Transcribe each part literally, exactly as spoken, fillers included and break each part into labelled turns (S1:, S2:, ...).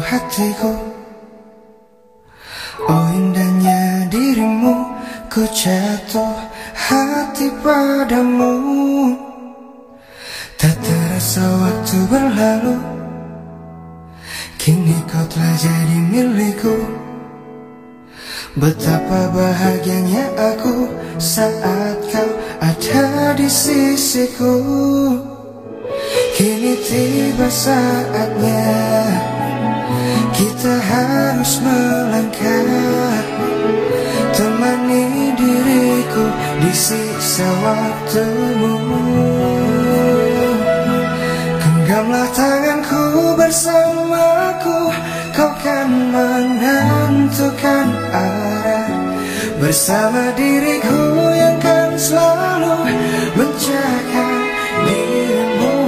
S1: hatiku. Oh indahnya dirimu, ku jatuh hati padamu. Tak terasa waktu berlalu, kini kau telah jadi milikku. Betapa bahagianya aku saat kau ada di sisiku. Kini tiba saatnya kita harus melangkah. Temani diriku di sisa waktumu. Genggamlah tanganku bersamaku, kau kan menentukan arah. Bersama diriku yang kan selalu menjaga dirimu.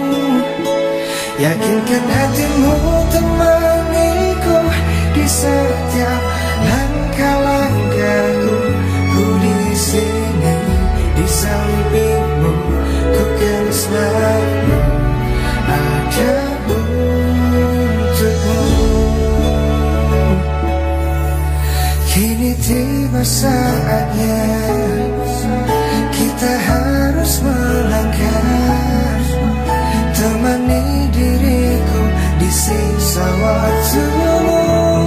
S1: Yakinkan hatimu temaniku di setiap langkah-langkahku. Ku di sini di sampingmu, ku kan selalu ada untukmu. Kini tiba saatnya kita harus melangkah. Temani diriku di sisa waktumu.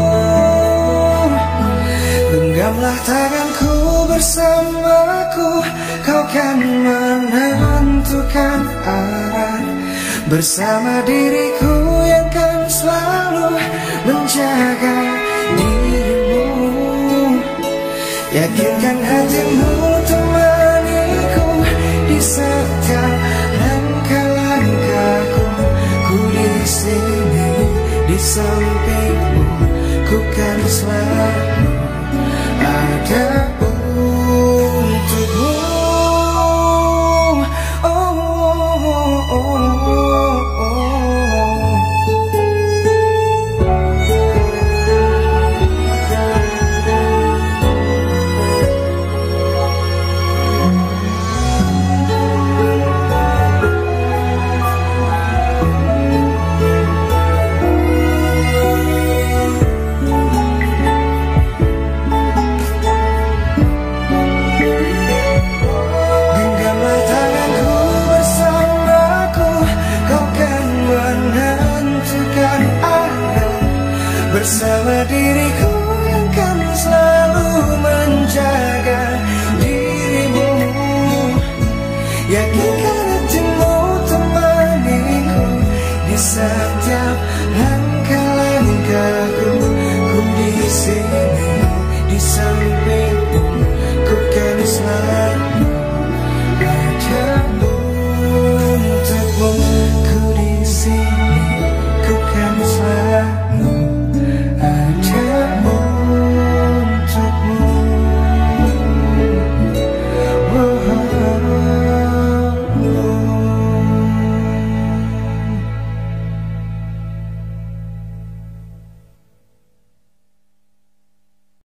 S1: Genggamlah tanganku bersamaku, kau kan menentukan arah. Bersama diriku yang kan selalu menjaga dirimu. Yakinkan hatimu temaniku di setiap langkah-langkahku. Ku di sini di sampingmu, ku kan selalu